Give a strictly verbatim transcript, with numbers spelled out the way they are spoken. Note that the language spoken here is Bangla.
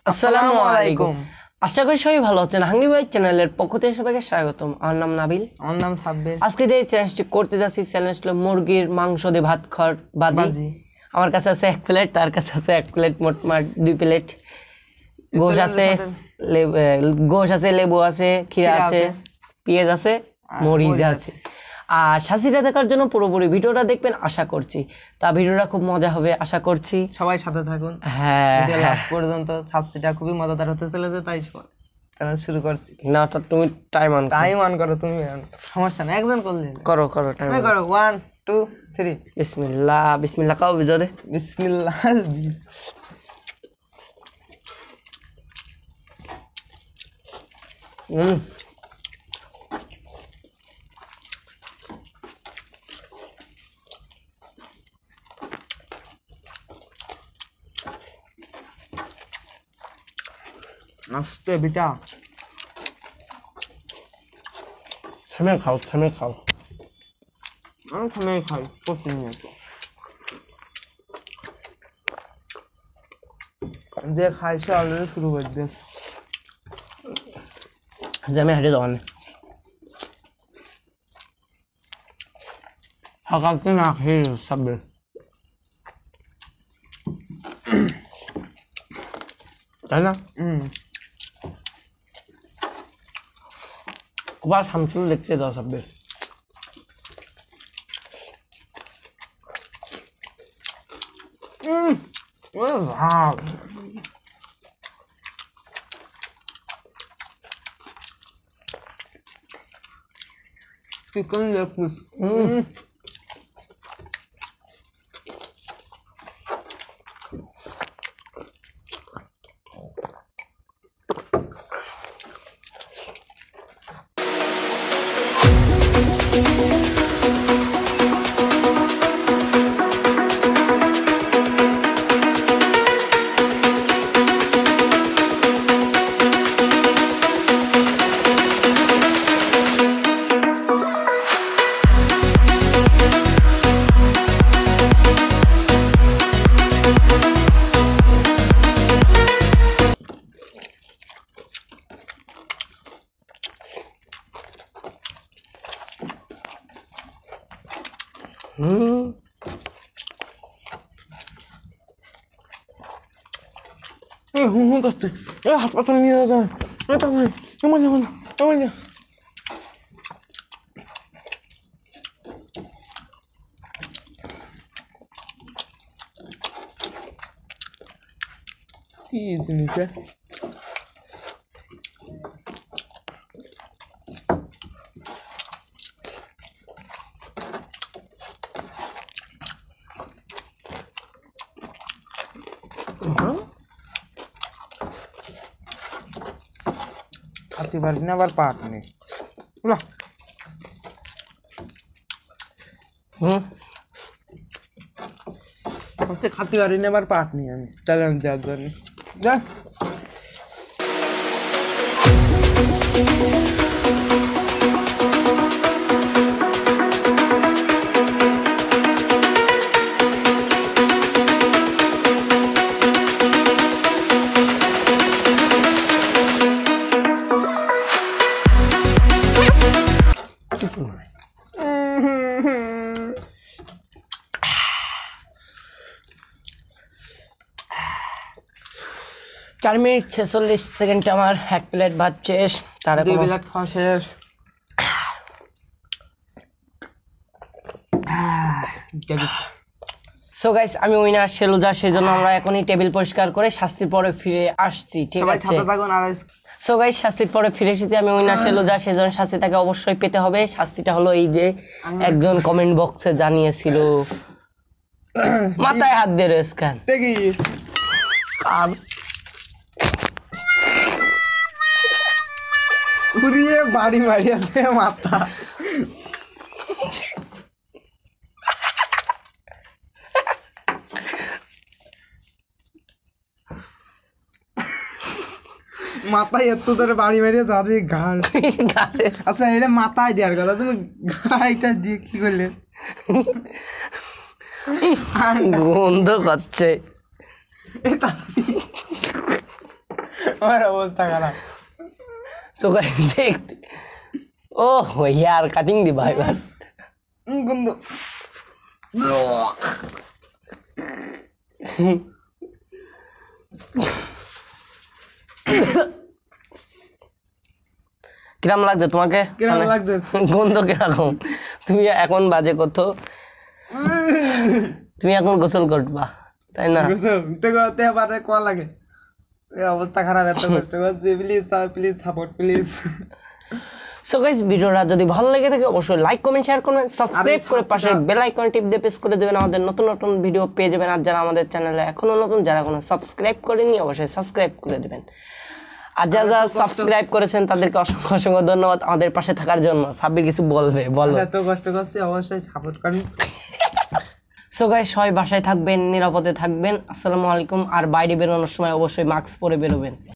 আসসালামু আলাইকুম। আশা করি সবাই ভালো আছেন। হাঙ্গি ভাই চ্যানেলের পক্ষ থেকে সবাইকে স্বাগতম। আমার নাম নাবিল। আমার নাম সাব্বির। আজকে যে চ্যালেঞ্জটি করতে যাচ্ছি চ্যালেঞ্জটা মুরগির মাংস দিয়ে ভাত খাওয়ার বাজি। আমার কাছে আছে এক প্লেট, তার কাছে আছে এক প্লেট, মোট মাঠ দুই প্লেট। গোশ আছে, গোশ আছে, লেবু আছে, খিরা আছে, পেঁয়াজ আছে, মরিচ আছে। আর শাস্তিটা দেখার জন্য পুরোপুরি ভিডিওটা দেখবেন আশা করছি। তা ভিডিওটা খুব মজা হবে আশা করছি, সবাই সাথে থাকুন। হ্যাঁ লাস্ট পর্যন্ত। শাস্তিটা খুবই মজাদার হতে চলেছে, তাই চ্যালেঞ্জ শুরু করছি। না তো তুমি টাইম অন টাইম অন করো, তুমি সমস্যা না, একজন করলে করো করো টাইম করো। One two three. বিসমিল্লাহ। বিসমিল্লাহ খাও বিজরে। বিসমিল্লাহ। হুম আস্তে বিচা থামে খাও, থামে খাও। আমি থামে খাই প্রতিনিয়ত। যে খাই সে অলরেডি শুরু করে দিয়েছে। যে আমি হাঁটে দোকানে সকালতে না খেয়ে সাববে তাই না? হুম কুবার সামচুল দেখতে দাও সাববে। হুম ঝাল। Chicken leg piece. হুম হুম এই হুম হুম করতে এই হাসপাতালে নিয়ে যাওয়া যায়। এটা ভাই আমার যাবো না, আমার যা। কি জিনিস? খাতে পারবি না, আবার পাট নেই। হুম হচ্ছে খাতে পারি না, আবার পাট নেই। আমি চ্যালেঞ্জ দেওয়ার জন্য যা। চার মিনিট ছেচল্লিশ সেকেন্ড আমার এক প্লেট ভাত শেষ। তার দুই প্লেট খাওয়া শেষ। সো গাইস আমি উইনার সেলুজা, সেজন্য আমরা এখনই টেবিল পরিষ্কার করে শাস্তির পরে ফিরে আসছি। ঠিক আছে সো গাইস শাস্তির পরে ফিরে এসেছি। আমি উইনার সেলুজা, সেজন্য শাস্তিটাকে অবশ্যই পেতে হবে। শাস্তিটা হলো এই যে একজন কমেন্ট বক্সে জানিয়েছিল মাথায় হাত দিয়ে রয়েছে কেন দেখি আর উড়িয়ে বাড়ি মারিয়াছে মাথা। মাথায় এত ধরে বাড়ি মেরিয়ে যাবে ঘাড়। আচ্ছা এটা মাথায় দেওয়ার কথা, তুমি গাড়িটা দিয়ে কি করলে? গন্ধ করছে। আমার অবস্থা খারাপ। সো গাইস দেখতে ও यार কাটিং দি ভাই বাস গন্ধ কিরম লাগছে তোমাকে? কিরম লাগছে? গন্ধ কিরকম? তুমি এখন বাজে কত? তুমি এখন গোসল করবা তাই না? গোসল তো করতে পারে কোয়া লাগে। এই অবস্থা খারাপ, এত কষ্ট করছি, please please support please. So guys ভিডিওটা যদি ভালো লেগে থাকে অবশ্যই লাইক কমেন্ট শেয়ার করবেন, সাবস্ক্রাইব করে পাশের বেল আইকন টিপ দিয়ে প্রেস করে দেবেন, আমাদের নতুন নতুন ভিডিও পেয়ে যাবেন। আর যারা আমাদের চ্যানেলে এখনো নতুন, যারা এখনো সাবস্ক্রাইব করেনি অবশ্যই সাবস্ক্রাইব করে দেবেন। আর যারা যারা সাবস্ক্রাইব করেছেন তাদেরকে অসংখ্য অসংখ্য ধন্যবাদ আমাদের পাশে থাকার জন্য। সাব্বির কিছু বলবে, বলো। এত কষ্ট করছি, অবশ্যই সাপোর্ট করুন। সো গাইস সবাই বাসায় থাকবেন, নিরাপদে থাকবেন। আসসালামু আলাইকুম। আর বাইরে বেরোনোর সময় অবশ্যই মাস্ক পরে বেরোবেন।